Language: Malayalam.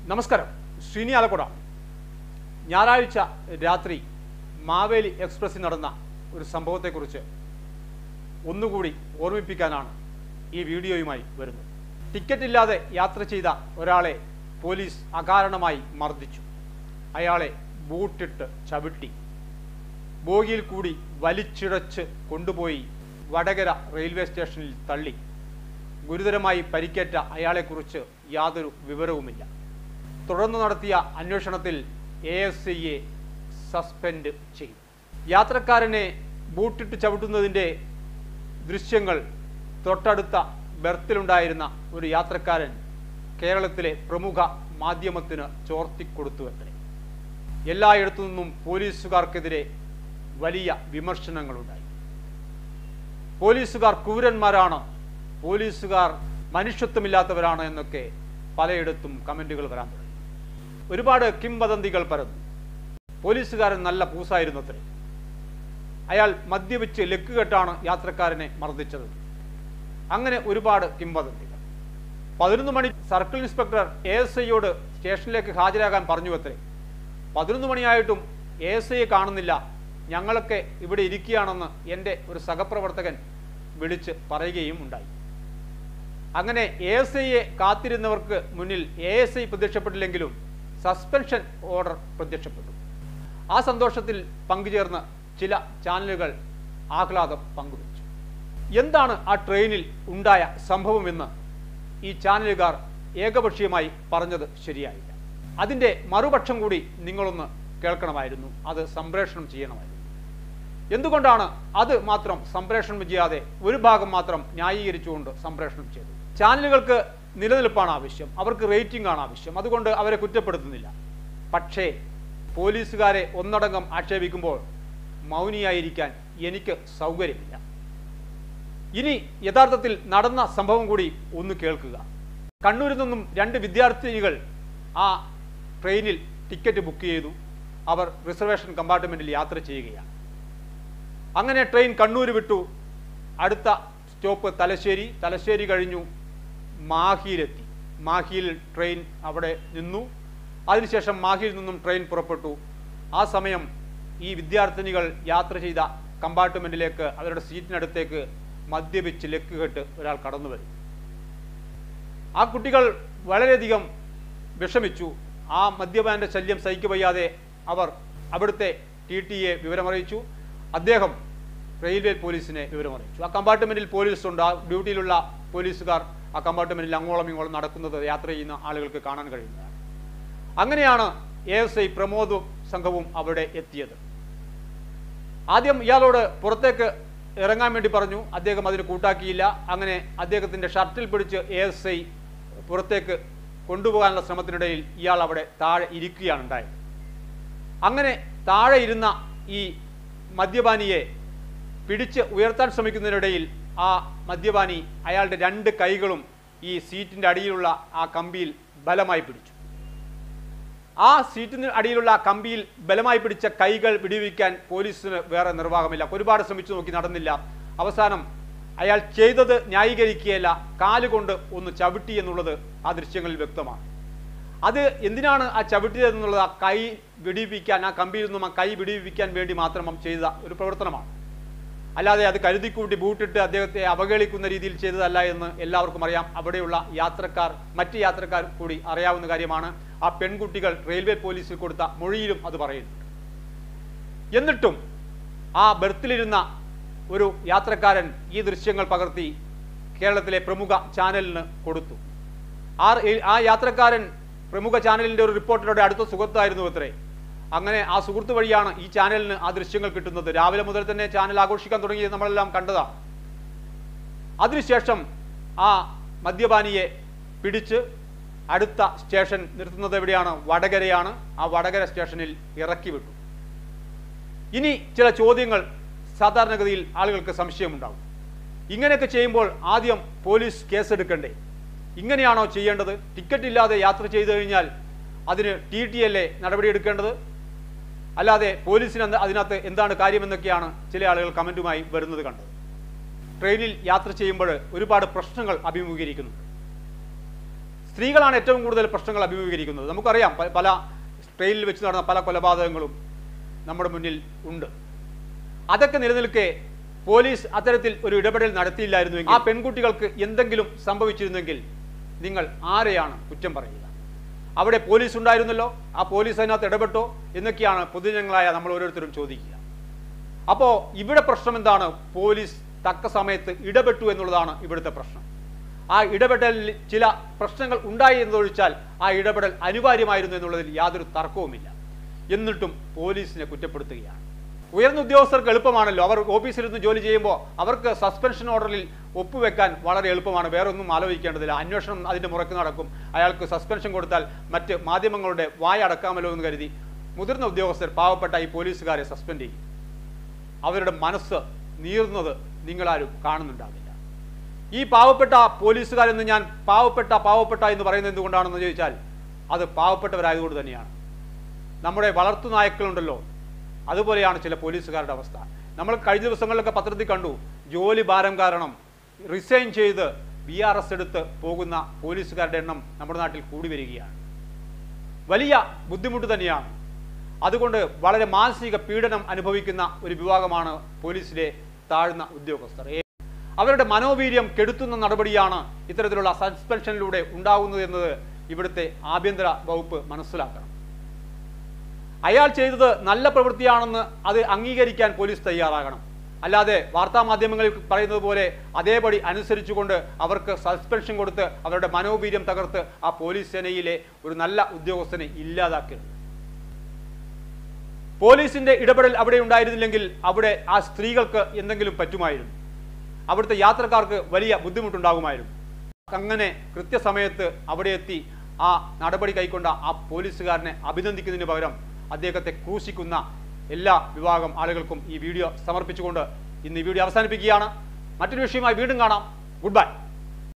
നമസ്കാരം. ശ്രീനി ആലക്കുട. ഞായറാഴ്ച രാത്രി മാവേലി എക്സ്പ്രസ്സിൽ നടന്ന ഒരു സംഭവത്തെക്കുറിച്ച് ഒന്നുകൂടി ഓർമ്മിപ്പിക്കാനാണ് ഈ വീഡിയോയുമായി വരുന്നത്. ടിക്കറ്റ് ഇല്ലാതെ യാത്ര ചെയ്ത ഒരാളെ പോലീസ് അകാരണമായി മർദ്ദിച്ചു. അയാളെ ബൂട്ടിട്ട് ചവിട്ടി ബോഗിയിൽ കൂടി വലിച്ചിഴച്ച് കൊണ്ടുപോയി വടകര റെയിൽവേ സ്റ്റേഷനിൽ തള്ളി. ഗുരുതരമായി പരിക്കേറ്റ അയാളെക്കുറിച്ച് യാതൊരു വിവരവുമില്ല. തുടർന്ന് നടത്തിയ അന്വേഷണത്തിൽ ASIയെ സസ്പെൻഡ് ചെയ്തു. യാത്രക്കാരനെ ബൂട്ടിട്ട് ചവിട്ടുന്നതിൻ്റെ ദൃശ്യങ്ങൾ തൊട്ടടുത്ത ബെർത്തിലുണ്ടായിരുന്ന ഒരു യാത്രക്കാരൻ കേരളത്തിലെ പ്രമുഖ മാധ്യമത്തിന് ചോർത്തിക്കൊടുത്തുവത്രേ. എല്ലായിടത്തു നിന്നും പോലീസുകാർക്കെതിരെ വലിയ വിമർശനങ്ങളുണ്ടായി. പോലീസുകാർ ക്രൂരന്മാരാണ്, പോലീസുകാർ മനുഷ്യത്വമില്ലാത്തവരാണ് എന്നൊക്കെ പലയിടത്തും കമൻറ്റുകൾ വരാൻ തുടങ്ങി. ഒരുപാട് കിംവദന്തികൾ പരന്നു. പോലീസുകാരൻ നല്ല പൂസായിരുന്നു അത്രേ. അയാൾ മദ്യപിച്ച് ലക്കുകെട്ടാണ് യാത്രക്കാരനെ മർദ്ദിച്ചത്. അങ്ങനെ ഒരുപാട് കിംവദന്തികൾ. 11 മണി സർക്കിൾ ഇൻസ്പെക്ടർ ASIയോട് സ്റ്റേഷനിലേക്ക് ഹാജരാകാൻ പറഞ്ഞു അത്രേ. 11 മണിയായിട്ടും ASIയെ കാണുന്നില്ല, ഞങ്ങളൊക്കെ ഇവിടെ ഇരിക്കുകയാണെന്ന് എൻ്റെ ഒരു സഹപ്രവർത്തകൻ വിളിച്ച് പറയുകയും ഉണ്ടായി. അങ്ങനെ ASIയെ കാത്തിരുന്നവർക്ക് മുന്നിൽ ASI പ്രത്യക്ഷപ്പെട്ടില്ലെങ്കിലും സസ്പെൻഷൻ ഓർഡർ പ്രത്യക്ഷപ്പെട്ടു. ആ സന്തോഷത്തിൽ പങ്കുചേർന്ന് ചില ചാനലുകൾ ആഹ്ലാദം പങ്കുവച്ചു. എന്താണ് ആ ട്രെയിനിൽ ഉണ്ടായ സംഭവമെന്ന് ഈ ചാനലുകാർ ഏകപക്ഷീയമായി പറഞ്ഞത് ശരിയായില്ല. അതിൻ്റെ മറുപക്ഷം കൂടി നിങ്ങളൊന്ന് കേൾക്കണമായിരുന്നു, അത് സംപ്രേഷണം ചെയ്യണമായിരുന്നു. എന്തുകൊണ്ടാണ് അത് മാത്രം സംപ്രേഷണം ചെയ്യാതെ ഒരു ഭാഗം മാത്രം ന്യായീകരിച്ചുകൊണ്ട് സംപ്രേഷണം ചെയ്തു? ചാനലുകൾക്ക് നിലനിൽപ്പാണ് ആവശ്യം, അവർക്ക് റേറ്റിംഗ് ആണ് ആവശ്യം, അതുകൊണ്ട് അവരെ കുറ്റപ്പെടുത്തുന്നില്ല. പക്ഷേ പോലീസുകാരെ ഒന്നടങ്കം ആക്ഷേപിക്കുമ്പോൾ മൗനിയായിരിക്കാൻ എനിക്ക് സൗകര്യമില്ല. ഇനി യഥാർത്ഥത്തിൽ നടന്ന സംഭവം കൂടി ഒന്ന് കേൾക്കുക. കണ്ണൂരിൽ നിന്നും 2 വിദ്യാർത്ഥിനികൾ ആ ട്രെയിനിൽ ടിക്കറ്റ് ബുക്ക് ചെയ്തു. അവർ റിസർവേഷൻ കമ്പാർട്ട്മെൻറ്റിൽ യാത്ര ചെയ്യുകയാണ്. അങ്ങനെ ട്രെയിൻ കണ്ണൂർ വിട്ടു. അടുത്ത സ്റ്റോപ്പ് തലശ്ശേരി. തലശ്ശേരി കഴിഞ്ഞു മാഹിയിലെത്തി. മാഹിയിൽ ട്രെയിൻ അവിടെ നിന്നു. അതിനുശേഷം മാഹിയിൽ നിന്നും ട്രെയിൻ പുറപ്പെട്ടു. ആ സമയം ഈ വിദ്യാർത്ഥിനികൾ യാത്ര ചെയ്ത കമ്പാർട്ട്മെൻറ്റിലേക്ക്, അവരുടെ സീറ്റിനടുത്തേക്ക് മദ്യപിച്ച് ലക്കുകെട്ട് ഒരാൾ കടന്നു വരും. ആ കുട്ടികൾ വളരെയധികം വിഷമിച്ചു. ആ മദ്യപാന്റെ ശല്യം സഹിക്കവയ്യാതെ അവർ അവിടുത്തെ TTയെ വിവരമറിയിച്ചു. അദ്ദേഹം റെയിൽവേ പോലീസിനെ വിവരമറിയിച്ചു. ആ കമ്പാർട്ട്മെൻറ്റിൽ പോലീസുണ്ട്. ആ ഡ്യൂട്ടിയിലുള്ള പോലീസുകാർ ആ കമ്പാർട്ട്മെൻറ്റിൽ അങ്ങോളം ഇങ്ങോളം നടക്കുന്നത് യാത്ര ചെയ്യുന്ന ആളുകൾക്ക് കാണാൻ കഴിയുന്നതാണ്. അങ്ങനെയാണ് ASI പ്രമോദ് സംഘവും അവിടെ എത്തിയത്. ആദ്യം ഇയാളോട് പുറത്തേക്ക് ഇറങ്ങാൻ വേണ്ടി പറഞ്ഞു. അദ്ദേഹം അതിന് കൂട്ടാക്കിയില്ല. അങ്ങനെ അദ്ദേഹത്തിൻ്റെ ഷർട്ടിൽ പിടിച്ച് ASI പുറത്തേക്ക് കൊണ്ടുപോകാനുള്ള ശ്രമത്തിനിടയിൽ ഇയാൾ അവിടെ താഴെ ഇരിക്കുകയാണ് ഉണ്ടായത്. അങ്ങനെ താഴെ ഇരുന്ന ഈ മദ്യപാനിയെ പിടിച്ച് ഉയർത്താൻ ശ്രമിക്കുന്നതിനിടയിൽ ആ മദ്യപാനി അയാളുടെ 2 കൈകളും ഈ സീറ്റിൻ്റെ അടിയിലുള്ള ആ കമ്പിയിൽ ബലമായി പിടിച്ചു. ആ സീറ്റിന് അടിയിലുള്ള കമ്പിയിൽ ബലമായി പിടിച്ച കൈകൾ വിടുവിക്കാൻ പോലീസിന് വേറെ നിർവാഹമില്ല. ഒരുപാട് ശ്രമിച്ചു നോക്കി, നടന്നില്ല. അവസാനം അയാൾ ചെയ്തത് ന്യായീകരിക്കുകയല്ല, കാലുകൊണ്ട് ഒന്ന് ചവിട്ടി എന്നുള്ളത് ആ ദൃശ്യങ്ങളിൽ വ്യക്തമാണ്. അത് എന്തിനാണ് ആ ചവിട്ടിയതെന്നുള്ളത് ആ കൈ വിടിവിക്കാൻ, ആ കമ്പിയിൽ നിന്നും ആ കൈ വിടിവിക്കാൻ വേണ്ടി മാത്രം ചെയ്ത ഒരു പ്രവർത്തനമാണ്. അല്ലാതെ അത് കരുതിക്കൂട്ടി ബൂട്ടിട്ട് അദ്ദേഹത്തെ അവഹേളിക്കുന്ന രീതിയിൽ ചെയ്തതല്ല എന്ന് എല്ലാവർക്കും അറിയാം. അവിടെയുള്ള യാത്രക്കാർ, മറ്റ് യാത്രക്കാർ കൂടി അറിയാവുന്ന കാര്യമാണ്. ആ പെൺകുട്ടികൾ റെയിൽവേ പോലീസിൽ കൊടുത്ത മൊഴിയിലും അത് പറയുന്നുണ്ട്. എന്നിട്ടും ആ ബെർത്തിലിരുന്ന ഒരു യാത്രക്കാരൻ ഈ ദൃശ്യങ്ങൾ പകർത്തി കേരളത്തിലെ പ്രമുഖ ചാനലിന് കൊടുത്തു. ആ യാത്രക്കാരൻ പ്രമുഖ ചാനലിൻ്റെ ഒരു റിപ്പോർട്ടറുടെ അടുത്ത സുഹൃത്തായിരുന്നു അത്രേ. അങ്ങനെ ആ സുഹൃത്ത് വഴിയാണ് ഈ ചാനലിന് ആ ദൃശ്യങ്ങൾ കിട്ടുന്നത്. രാവിലെ മുതൽ തന്നെ ചാനൽ ആഘോഷിക്കാൻ തുടങ്ങിയത് നമ്മളെല്ലാം കണ്ടതാണ്. അതിനുശേഷം ആ മദ്യപാനിയെ പിടിച്ച് അടുത്ത സ്റ്റേഷൻ നിർത്തുന്നത് എവിടെയാണ്? വടകരയാണ്. ആ വടകര സ്റ്റേഷനിൽ ഇറക്കി വിട്ടു. ഇനി ചില ചോദ്യങ്ങൾ സാധാരണഗതിയിൽ ആളുകൾക്ക് സംശയമുണ്ടാകും. ഇങ്ങനെയൊക്കെ ചെയ്യുമ്പോൾ ആദ്യം പോലീസ് കേസെടുക്കണ്ടേ? ഇങ്ങനെയാണോ ചെയ്യേണ്ടത്? ടിക്കറ്റ് ഇല്ലാതെ യാത്ര ചെയ്തു കഴിഞ്ഞാൽ അതിന് TT അല്ലേ നടപടിയെടുക്കേണ്ടത്? അല്ലാതെ പോലീസിന് അതിനകത്ത് എന്താണ് കാര്യമെന്നൊക്കെയാണ് ചില ആളുകൾ കമൻറ്റുമായി വരുന്നത് കണ്ടത്. ട്രെയിനിൽ യാത്ര ചെയ്യുമ്പോൾ ഒരുപാട് പ്രശ്നങ്ങൾ അഭിമുഖീകരിക്കുന്നുണ്ട്. സ്ത്രീകളാണ് ഏറ്റവും കൂടുതൽ പ്രശ്നങ്ങൾ അഭിമുഖീകരിക്കുന്നത്. നമുക്കറിയാം, പല ട്രെയിനിൽ വെച്ച് നടന്ന പല കൊലപാതകങ്ങളും നമ്മുടെ മുന്നിൽ ഉണ്ട്. അതൊക്കെ നിലനിൽക്കെ പോലീസ് അത്തരത്തിൽ ഒരു ഇടപെടൽ നടത്തിയില്ലായിരുന്നുവെങ്കിൽ, ആ പെൺകുട്ടികൾക്ക് എന്തെങ്കിലും സംഭവിച്ചിരുന്നെങ്കിൽ നിങ്ങൾ ആരെയാണ് കുറ്റം പറയുക? അവിടെ പോലീസ് ഉണ്ടായിരുന്നല്ലോ, ആ പോലീസ് അതിനകത്ത് ഇടപെട്ടോ എന്നൊക്കെയാണ് പൊതുജനങ്ങളായ നമ്മൾ ഓരോരുത്തരും ചോദിക്കുക. അപ്പോൾ ഇവിടെ പ്രശ്നം എന്താണ്? പോലീസ് തക്ക സമയത്ത് ഇടപെട്ടു എന്നുള്ളതാണ് ഇവിടുത്തെ പ്രശ്നം. ആ ഇടപെടലിൽ ചില പ്രശ്നങ്ങൾ ഉണ്ടായി എന്നതൊഴിച്ചാൽ ആ ഇടപെടൽ അനിവാര്യമായിരുന്നു എന്നുള്ളതിൽ യാതൊരു തർക്കവുമില്ല. എന്നിട്ടും പോലീസിനെ കുറ്റപ്പെടുത്തുകയാണ്. ഉയർന്ന ഉദ്യോഗസ്ഥർക്ക് എളുപ്പമാണല്ലോ. അവർ ഓഫീസിലിരുന്ന് ജോലി ചെയ്യുമ്പോൾ അവർക്ക് സസ്പെൻഷൻ ഓർഡറിൽ ഒപ്പുവെക്കാൻ വളരെ എളുപ്പമാണ്. വേറെ ഒന്നും ആലോചിക്കേണ്ടതില്ല. അന്വേഷണം അതിൻ്റെ മുറക്ക് നടക്കും. അയാൾക്ക് സസ്പെൻഷൻ കൊടുത്താൽ മറ്റ് മാധ്യമങ്ങളുടെ വായ അടക്കാമല്ലോ എന്ന് കരുതി മുതിർന്ന ഉദ്യോഗസ്ഥർ പാവപ്പെട്ട ഈ പോലീസുകാരെ സസ്പെൻഡ് ചെയ്യും. അവരുടെ മനസ്സ് നീറുന്നത് നിങ്ങളാരും കാണുന്നുണ്ടാവില്ല. ഈ പാവപ്പെട്ട പോലീസുകാരെന്ന് ഞാൻ പാവപ്പെട്ട എന്ന് പറയുന്നത് എന്തുകൊണ്ടാണെന്ന് ചോദിച്ചാൽ അത് പാവപ്പെട്ടവരായതുകൊണ്ട് തന്നെയാണ്. നമ്മുടെ വളർത്തു നായ്ക്കളുണ്ടല്ലോ, അതുപോലെയാണ് ചില പോലീസുകാരുടെ അവസ്ഥ. നമ്മൾ കഴിഞ്ഞ ദിവസങ്ങളിലൊക്കെ പത്രത്തിൽ കണ്ടു, ജോലി ഭാരം കാരണം റിസൈൻ ചെയ്ത് VRS എടുത്ത് പോകുന്ന പോലീസുകാരുടെ എണ്ണം നമ്മുടെ നാട്ടിൽ കൂടി വരികയാണ്. വലിയ ബുദ്ധിമുട്ട് തന്നെയാണ്. അതുകൊണ്ട് വളരെ മാനസിക പീഡനം അനുഭവിക്കുന്ന ഒരു വിഭാഗമാണ് പോലീസിലെ താഴ്ന്ന ഉദ്യോഗസ്ഥർ. അവരുടെ മനോവീര്യം കെടുത്തുന്ന നടപടിയാണ് ഇത്തരത്തിലുള്ള സസ്പെൻഷനിലൂടെ ഉണ്ടാകുന്നത് എന്നത് ഇവിടുത്തെ ആഭ്യന്തര വകുപ്പ് മനസ്സിലാക്കണം. അയാൾ ചെയ്തത് നല്ല പ്രവൃത്തിയാണെന്ന് അത് അംഗീകരിക്കാൻ പോലീസ് തയ്യാറാകണം. അല്ലാതെ വാർത്താമാധ്യമങ്ങളിൽ പറയുന്നത് പോലെ അതേപടി അനുസരിച്ചുകൊണ്ട് അവർക്ക് സസ്പെൻഷൻ കൊടുത്ത് അവരുടെ മനോവീര്യം തകർത്ത് ആ പോലീസ് സേനയിലെ ഒരു നല്ല ഉദ്യോഗസ്ഥനെ ഇല്ലാതാക്കരുത്. പോലീസിന്റെ ഇടപെടൽ അവിടെ ഉണ്ടായിരുന്നില്ലെങ്കിൽ അവിടെ ആ സ്ത്രീകൾക്ക് എന്തെങ്കിലും പറ്റുമായിരുന്നു. അവിടുത്തെ യാത്രക്കാർക്ക് വലിയ ബുദ്ധിമുട്ടുണ്ടാകുമായിരുന്നു. അങ്ങനെ കൃത്യസമയത്ത് അവിടെ എത്തി ആ നടപടി കൈക്കൊണ്ട ആ പോലീസുകാരനെ അഭിനന്ദിക്കുന്നതിന് പകരം അദ്ദേഹത്തെ ക്രൂശിക്കുന്ന എല്ലാ വിഭാഗം ആളുകൾക്കും ഈ വീഡിയോ സമർപ്പിച്ചുകൊണ്ട് ഇന്ന് ഈ വീഡിയോ അവസാനിപ്പിക്കുകയാണ്. മറ്റൊരു വിഷയമായി വീണ്ടും കാണാം. Good by.